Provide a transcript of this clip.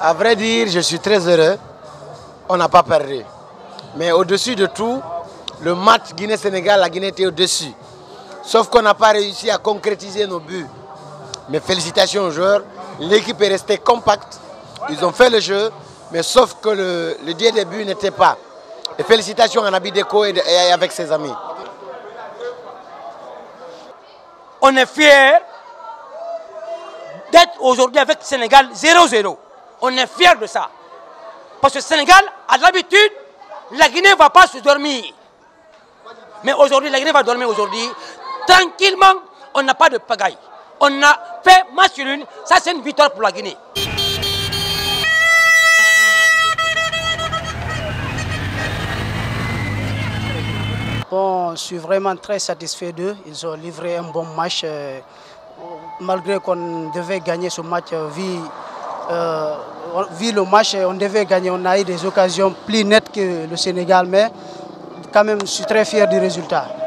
À vrai dire, je suis très heureux. On n'a pas perdu. Mais au-dessus de tout, le match Guinée-Sénégal, la Guinée était au-dessus. Sauf qu'on n'a pas réussi à concrétiser nos buts. Mais félicitations aux joueurs. L'équipe est restée compacte. Ils ont fait le jeu, mais sauf que le dieu des buts n'était pas. Et félicitations à Nabi Deko et avec ses amis. On est fiers d'être aujourd'hui avec le Sénégal 0-0. On est fiers de ça. Parce que le Sénégal, à l'habitude, la Guinée ne va pas se dormir. Mais aujourd'hui, la Guinée va dormir aujourd'hui. Tranquillement, on n'a pas de pagaille. On a fait match nul. Ça, c'est une victoire pour la Guinée. Bon, je suis vraiment très satisfait d'eux. Ils ont livré un bon match. Malgré qu'on devait gagner ce match, vu le match, on devait gagner. On a eu des occasions plus nettes que le Sénégal, mais quand même, je suis très fier du résultat.